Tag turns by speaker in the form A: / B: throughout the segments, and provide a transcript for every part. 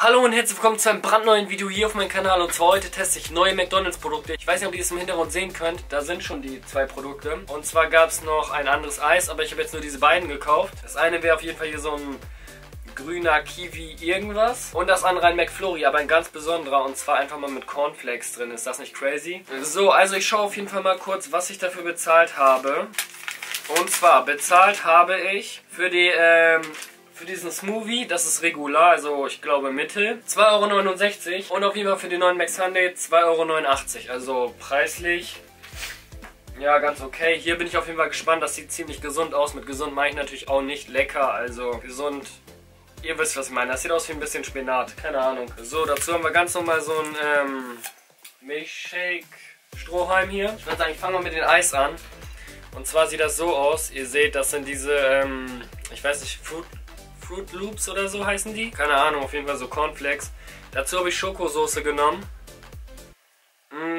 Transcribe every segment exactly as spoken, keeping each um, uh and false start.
A: Hallo und herzlich willkommen zu einem brandneuen Video hier auf meinem Kanal. Und zwar heute teste ich neue McDonalds Produkte. Ich weiß nicht, ob ihr das im Hintergrund sehen könnt. Da sind schon die zwei Produkte. Und zwar gab es noch ein anderes Eis, aber ich habe jetzt nur diese beiden gekauft. Das eine wäre auf jeden Fall hier so ein grüner Kiwi irgendwas. Und das andere ein McFlurry, aber ein ganz besonderer. Und zwar einfach mal mit Cornflakes drin. Ist das nicht crazy? So, also ich schaue auf jeden Fall mal kurz, was ich dafür bezahlt habe. Und zwar bezahlt habe ich für die, ähm... für diesen Smoothie, das ist regular, also ich glaube Mittel, zwei Euro neunundsechzig. Und auf jeden Fall für den neuen McSunday zwei Euro neunundachtzig. Also preislich, ja, ganz okay. Hier bin ich auf jeden Fall gespannt, das sieht ziemlich gesund aus. Mit gesund meine ich natürlich auch nicht lecker, also gesund, ihr wisst, was ich meine. Das sieht aus wie ein bisschen Spinat, keine Ahnung. So, dazu haben wir ganz normal so ein ähm, Milchshake-Strohhalm hier. Ich würde sagen, ich fange mal mit dem Eis an. Und zwar sieht das so aus, ihr seht, das sind diese, ähm, ich weiß nicht, Fruit... Fruit Loops oder so heißen die. Keine Ahnung, auf jeden Fall so Cornflakes. Dazu habe ich Schokosoße genommen. Mm.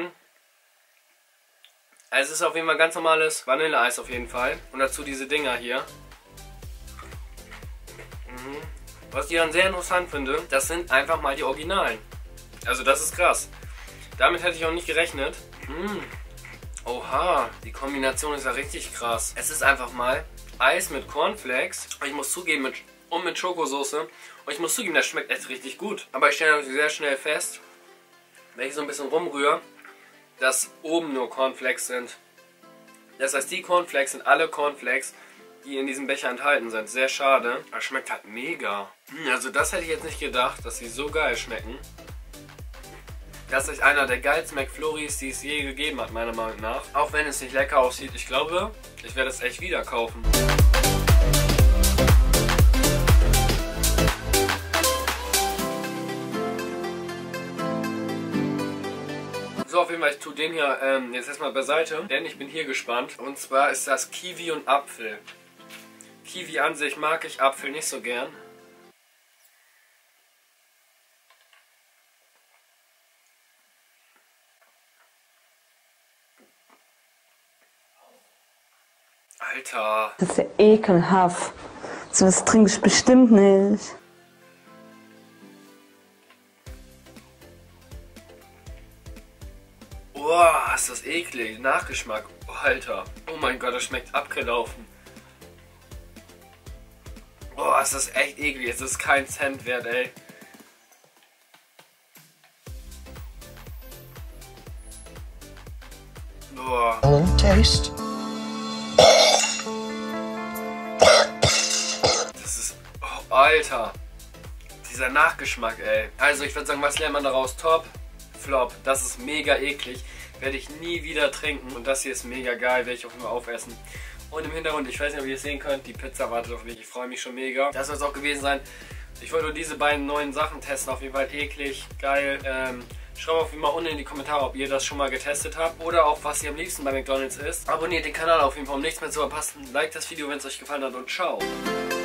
A: Also es ist auf jeden Fall ganz normales Vanilleeis auf jeden Fall. Und dazu diese Dinger hier. Mhm. Was ich dann sehr interessant finde, das sind einfach mal die Originalen. Also das ist krass. Damit hätte ich auch nicht gerechnet. Mm. Oha, die Kombination ist ja richtig krass. Es ist einfach mal Eis mit Cornflakes. Ich muss zugeben, mit und mit Schokosoße. Und ich muss zugeben, das schmeckt echt richtig gut. Aber ich stelle natürlich sehr schnell fest, wenn ich so ein bisschen rumrühre, dass oben nur Cornflakes sind. Das heißt, die Cornflakes sind alle Cornflakes, die in diesem Becher enthalten sind. Sehr schade. Aber schmeckt halt mega. Also das hätte ich jetzt nicht gedacht, dass sie so geil schmecken. Das ist einer der geilsten McFlurries, die es je gegeben hat, meiner Meinung nach. Auch wenn es nicht lecker aussieht. Ich glaube, ich werde es echt wieder kaufen. So, auf jeden Fall, ich tue den hier ähm, jetzt erstmal beiseite, denn ich bin hier gespannt. Und zwar ist das Kiwi und Apfel. Kiwi an sich mag ich, Apfel nicht so gern. Alter.
B: Das ist ja ekelhaft. So was trinke ich bestimmt nicht.
A: Boah, ist das eklig. Nachgeschmack. Oh, Alter. Oh mein Gott, das schmeckt abgelaufen. Boah, ist das echt eklig. Es ist kein Cent wert, ey. Boah.
C: Taste.
A: Das ist... Oh, Alter. Dieser Nachgeschmack, ey. Also, ich würde sagen, was lernt man daraus? Top. Flop. Das ist mega eklig. Werde ich nie wieder trinken. Und das hier ist mega geil. Werde ich auch immer aufessen. Und im Hintergrund, ich weiß nicht, ob ihr es sehen könnt, die Pizza wartet auf mich. Ich freue mich schon mega. Das soll es auch gewesen sein. Ich wollte nur diese beiden neuen Sachen testen. Auf jeden Fall eklig, geil. Ähm, schreibt auf jeden Fall unten in die Kommentare, ob ihr das schon mal getestet habt. Oder auch, was ihr am liebsten bei McDonalds isst. Abonniert den Kanal auf jeden Fall, um nichts mehr zu verpassen. Liked das Video, wenn es euch gefallen hat. Und ciao.